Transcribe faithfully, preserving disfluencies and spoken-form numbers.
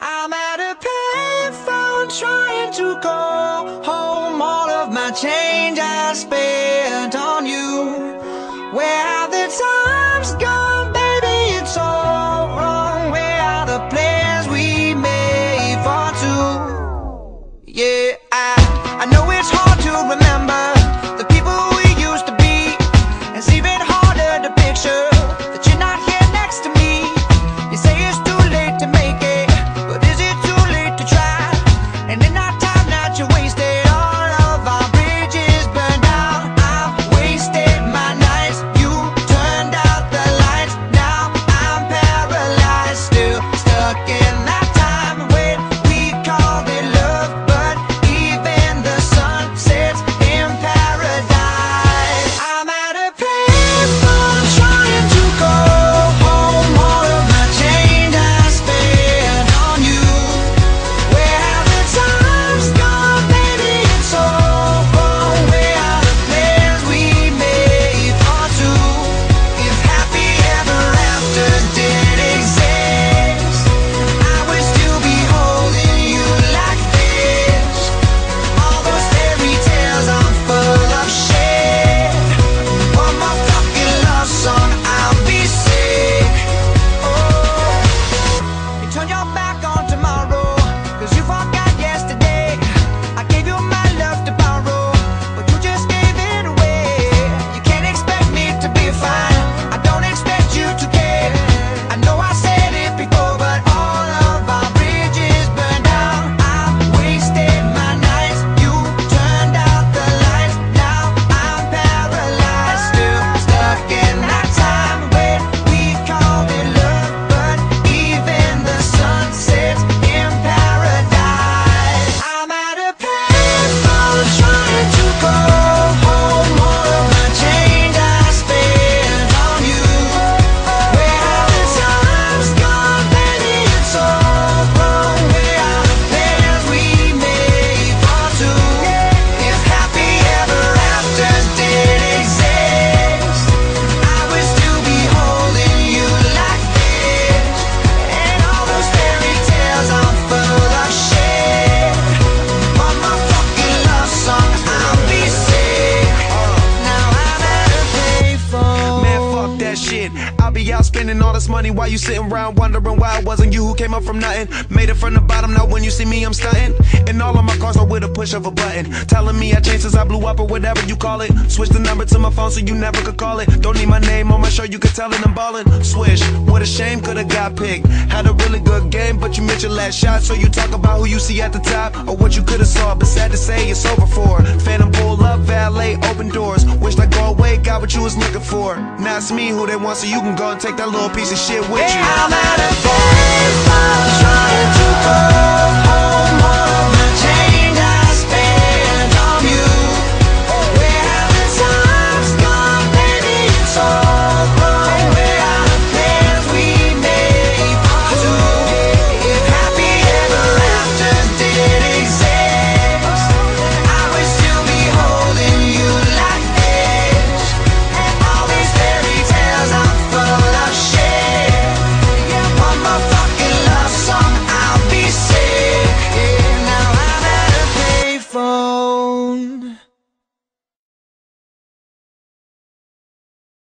I'm at a payphone trying to call home all of my change I spent on you. Where have the times gone, baby? It's all wrong. Where are the plans we made for two? Yeah, I, I know it's hard to remember the people we used to be. It's even harder to picture that you're not here next to me. You say it's too late to make it, but is it too late to try? And in our time that you wasted, all of our bridges burned out. I've wasted my nights, you turned out the lights. Now I'm paralyzed, still stuck in that time when we called it love. But even the sun sets in paradise. I'm at a payphone trying to call home all of my change I spent on you. Where have the times gone, baby? It's all wrong. Where are the plans we made for two? If happy ever after did exist, I would still be holding you like this. All those fairy tales are full of shit. One more fucking love song, I'll be sick. Oh, you turn your back on tomorrow, cause you forgot yesterday. I gave you my love to borrow, but you just gave it away. You can't expect me to be fine, I don't expect you to care. I know I said it before, but all of our bridges burned out. I wasted my nights, you turned out the lights. Now I'm paralyzed, still stuck in that time when we called it love. But even the sun sets in paradise. I'm at a payphone trying to call home all of my change I spent on you. Where have the times gone, baby? It's all wrong. Where are the plans we made for two? If happy ever after did exist, I would still be holding you like this. And all those fairy tales are full of shit. One more fucking love song, I'll be sick. Now I'm at a payphone. Man, fuck that shit. I'll be out spending all this money while you sitting around wondering why it wasn't you who came up from nothing. Made it from the bottom, now when you see me I'm stunting. And all of my cars are with a push of a button, telling me I changed since I blew up or whatever you call it. Switch the number to my phone so you never could call it. Don't need my name on my shirt, you could tell it I'm ballin'. Swish, what a shame, could've got picked. Had a really good game, but you missed your last shot. So you talk about who you see at the top, or what you could've saw, but sad to say it's over for. Phantom pull up, valet, open doors. Wished I go away, got what you was looking for. Now it's me who they want, so you can go and take that little piece of shit with you. I'm at a payphone trying to call home all of my change